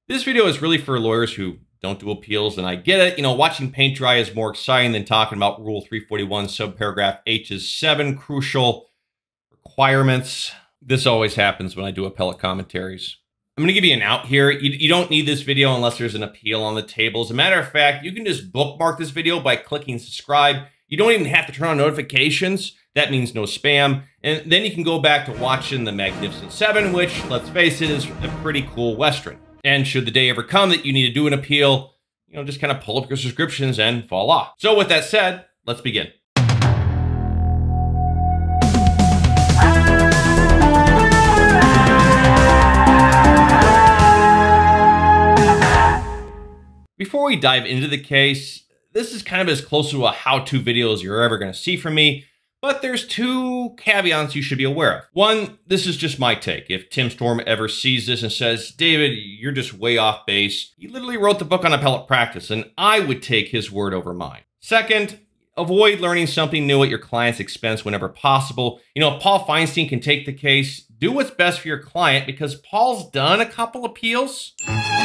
This video is really for lawyers who don't do appeals, and I get it. Watching paint dry is more exciting than talking about Rule 341, subparagraph H's 7 crucial requirements. This always happens when I do appellate commentaries. I'm going to give you an out here. You don't need this video unless there's an appeal on the table. As a matter of fact, you can just bookmark this video by clicking subscribe. You don't even have to turn on notifications. That means no spam. And then you can go back to watching The Magnificent Seven, which, let's face it, is a pretty cool Western. And should the day ever come that you need to do an appeal, just kind of pull up your subscriptions and voila. So with that said, let's begin. Before we dive into the case, this is kind of as close to a how-to video as you're ever going to see from me, but there's two caveats you should be aware of. One, this is just my take. If Tim Storm ever sees this and says, David, you're just way off base, he literally wrote the book on appellate practice, and I would take his word over mine. Second, avoid learning something new at your client's expense whenever possible. If Paul Feinstein can take the case, do what's best for your client, because Paul's done a couple appeals.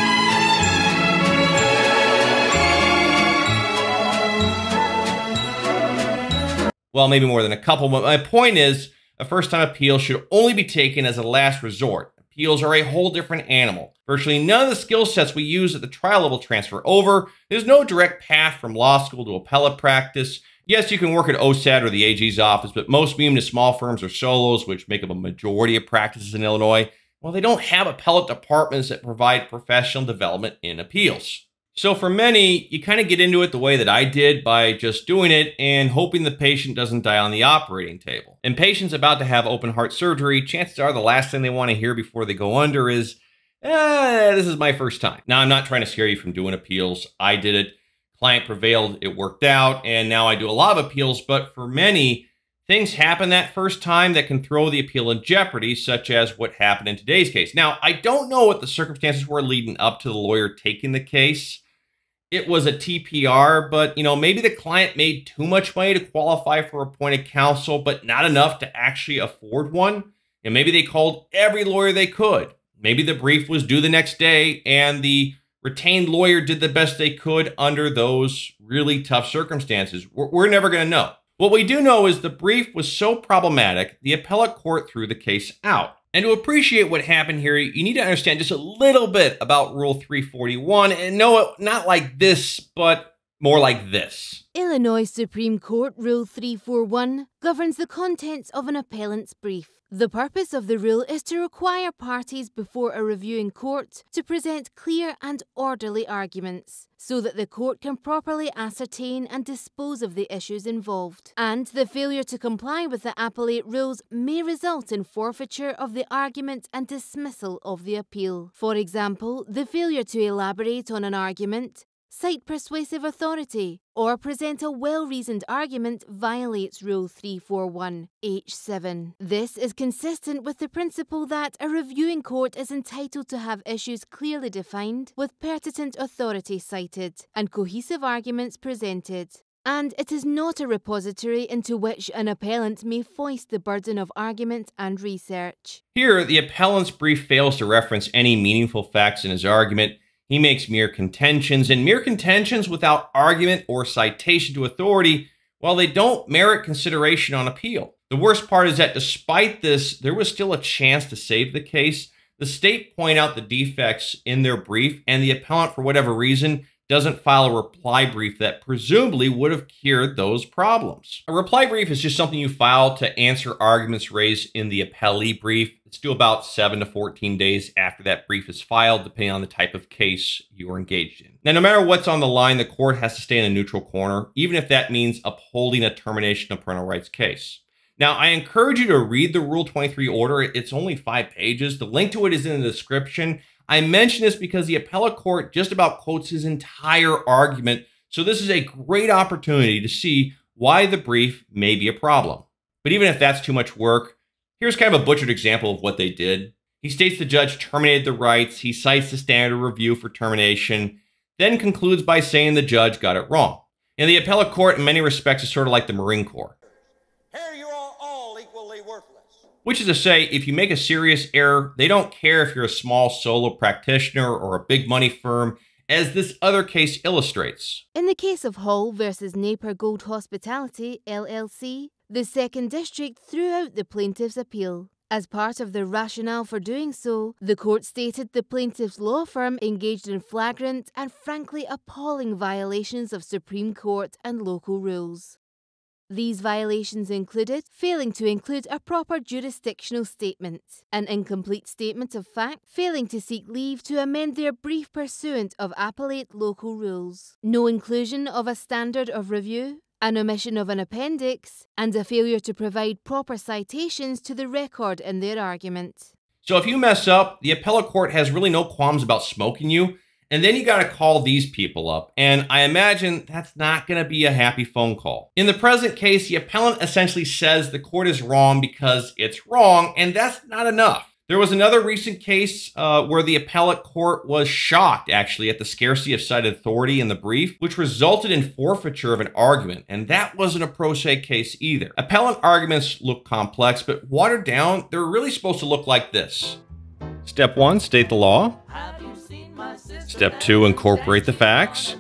Well, maybe more than a couple, but my point is a first-time appeal should only be taken as a last resort. Appeals are a whole different animal. Virtually none of the skill sets we use at the trial level transfer over. There's no direct path from law school to appellate practice. Yes, you can work at OSAD or the AG's office, but most medium to small firms or solos, which make up a majority of practices in Illinois, well, they don't have appellate departments that provide professional development in appeals. So for many, you kind of get into it the way that I did by just doing it and hoping the patient doesn't die on the operating table. And patients about to have open heart surgery, chances are the last thing they want to hear before they go under is, this is my first time. Now, I'm not trying to scare you from doing appeals. I did it. Client prevailed. It worked out. And now I do a lot of appeals. But for many, things happen that first time that can throw the appeal in jeopardy, such as what happened in today's case. Now, I don't know what the circumstances were leading up to the lawyer taking the case. It was a TPR, but, maybe the client made too much money to qualify for appointed counsel, but not enough to actually afford one. And maybe they called every lawyer they could. Maybe the brief was due the next day, and the retained lawyer did the best they could under those really tough circumstances. We're never going to know. What we do know is the brief was so problematic, the appellate court threw the case out. And to appreciate what happened here, you need to understand just a little bit about Rule 341, and no, not like this, but more like this. Illinois Supreme Court Rule 341 governs the contents of an appellant's brief. The purpose of the rule is to require parties before a reviewing court to present clear and orderly arguments, so that the court can properly ascertain and dispose of the issues involved. And the failure to comply with the appellate rules may result in forfeiture of the argument and dismissal of the appeal. For example, the failure to elaborate on an argument, cite persuasive authority, or present a well-reasoned argument violates Rule 341, H7. This is consistent with the principle that a reviewing court is entitled to have issues clearly defined, with pertinent authority cited, and cohesive arguments presented. And it is not a repository into which an appellant may foist the burden of argument and research. Here, the appellant's brief fails to reference any meaningful facts in his argument. He makes mere contentions, and mere contentions without argument or citation to authority, well, they don't merit consideration on appeal. The worst part is that despite this, there was still a chance to save the case. The state point out the defects in their brief, and the appellant, for whatever reason, doesn't file a reply brief that presumably would have cured those problems. A reply brief is just something you file to answer arguments raised in the appellee brief. It's due about 7 to 14 days after that brief is filed, depending on the type of case you are engaged in. Now, no matter what's on the line, the court has to stay in a neutral corner, even if that means upholding a termination of parental rights case. Now, I encourage you to read the Rule 23 order. It's only 5 pages. The link to it is in the description. I mention this because the appellate court just about quotes his entire argument, so this is a great opportunity to see why the brief may be a problem. But even if that's too much work, here's kind of a butchered example of what they did. He states the judge terminated the rights, he cites the standard review for termination, then concludes by saying the judge got it wrong. And the appellate court, in many respects, is sort of like the Marine Corps. Here you are all equally worthless. Which is to say, if you make a serious error, they don't care if you're a small solo practitioner or a big money firm, as this other case illustrates. In the case of Hall versus Napier Gold Hospitality, LLC, the Second District threw out the plaintiff's appeal. As part of their rationale for doing so, the court stated the plaintiff's law firm engaged in flagrant and frankly appalling violations of Supreme Court and local rules. These violations included failing to include a proper jurisdictional statement, an incomplete statement of fact, failing to seek leave to amend their brief pursuant of appellate local rules, no inclusion of a standard of review, an omission of an appendix, and a failure to provide proper citations to the record in their argument. So if you mess up, the appellate court has really no qualms about smoking you, and then you got to call these people up, and I imagine that's not going to be a happy phone call. In the present case, the appellant essentially says the court is wrong because it's wrong, and that's not enough. There was another recent case where the appellate court was shocked, actually, at the scarcity of cited authority in the brief, which resulted in forfeiture of an argument, and that wasn't a pro se case either. Appellant arguments look complex, but watered down, they're really supposed to look like this. Step 1, state the law. Step 2, incorporate the facts.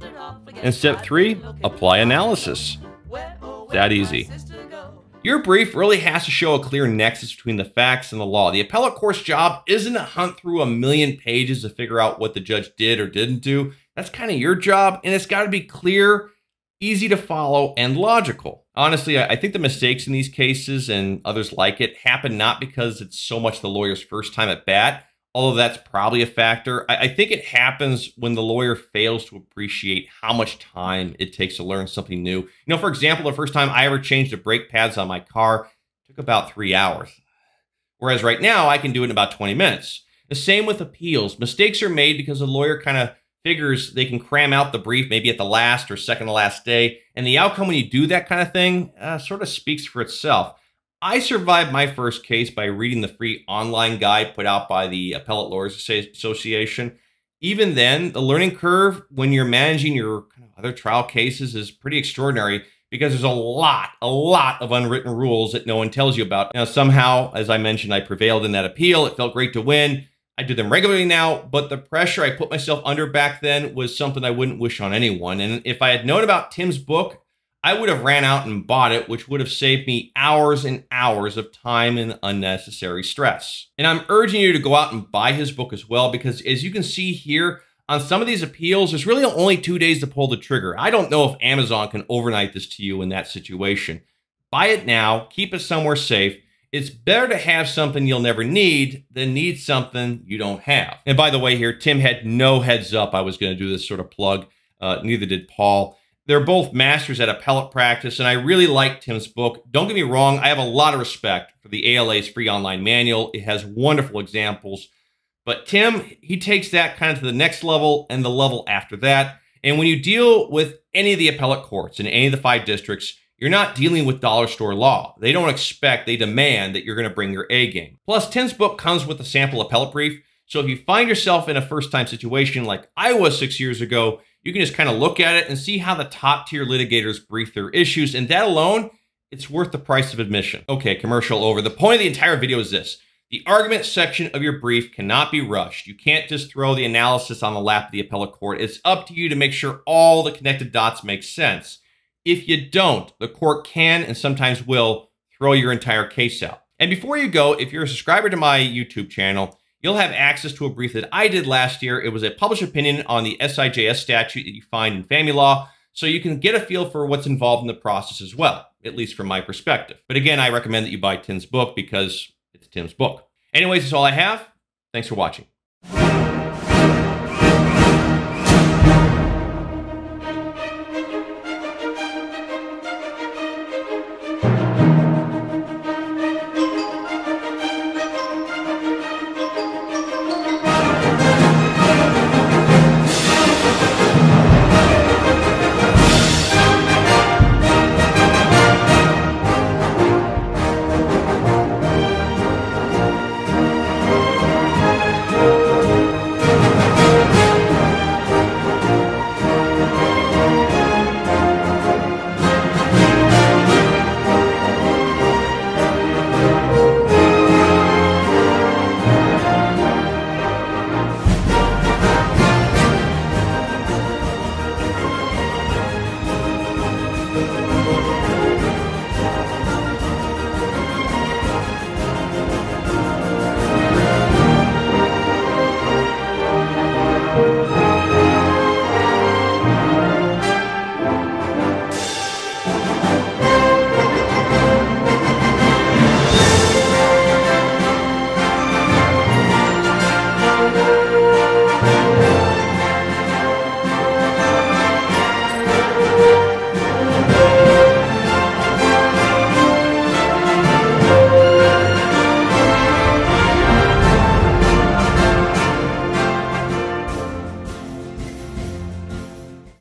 And step 3, apply analysis. That easy. Your brief really has to show a clear nexus between the facts and the law. The appellate court's job isn't to hunt through a million pages to figure out what the judge did or didn't do. That's kind of your job, and it's got to be clear, easy to follow, and logical. Honestly, I think the mistakes in these cases and others like it happen not because it's so much the lawyer's first time at bat, although that's probably a factor. I think it happens when the lawyer fails to appreciate how much time it takes to learn something new. You know, for example, the first time I ever changed the brake pads on my car took about 3 hours. Whereas right now, I can do it in about 20 minutes. The same with appeals. Mistakes are made because the lawyer kind of figures they can cram out the brief maybe at the last or second to last day. And the outcome when you do that kind of thing sort of speaks for itself. I survived my first case by reading the free online guide put out by the Appellate Lawyers Association. Even then, the learning curve when you're managing your other trial cases is pretty extraordinary because there's a lot of unwritten rules that no one tells you about. Now, somehow, as I mentioned, I prevailed in that appeal. It felt great to win. I do them regularly now, but the pressure I put myself under back then was something I wouldn't wish on anyone. And if I had known about Tim's book, I would have ran out and bought it, which would have saved me hours and hours of time and unnecessary stress. And I'm urging you to go out and buy his book as well, because as you can see here, on some of these appeals, there's really only 2 days to pull the trigger. I don't know if Amazon can overnight this to you in that situation. Buy it now, keep it somewhere safe. It's better to have something you'll never need than need something you don't have. And by the way here, Tim had no heads up I was going to do this sort of plug. Neither did Paul. They're both masters at appellate practice, and I really like Tim's book. Don't get me wrong, I have a lot of respect for the ALA's free online manual. It has wonderful examples. But Tim, he takes that kind of to the next level and the level after that. And when you deal with any of the appellate courts in any of the 5 districts, you're not dealing with dollar store law. They don't expect, they demand that you're going to bring your A game. Plus, Tim's book comes with a sample appellate brief. So if you find yourself in a first-time situation like I was 6 years ago, you can just kind of look at it and see how the top-tier litigators brief their issues, and that alone, it's worth the price of admission. Okay, commercial over. The point of the entire video is this. The argument section of your brief cannot be rushed. You can't just throw the analysis on the lap of the appellate court. It's up to you to make sure all the connected dots make sense. If you don't, the court can and sometimes will throw your entire case out. And before you go, if you're a subscriber to my YouTube channel, you'll have access to a brief that I did last year. It was a published opinion on the SIJS statute that you find in family law, so you can get a feel for what's involved in the process as well, at least from my perspective. But again, I recommend that you buy Tim's book because it's Tim's book. Anyways, that's all I have. Thanks for watching.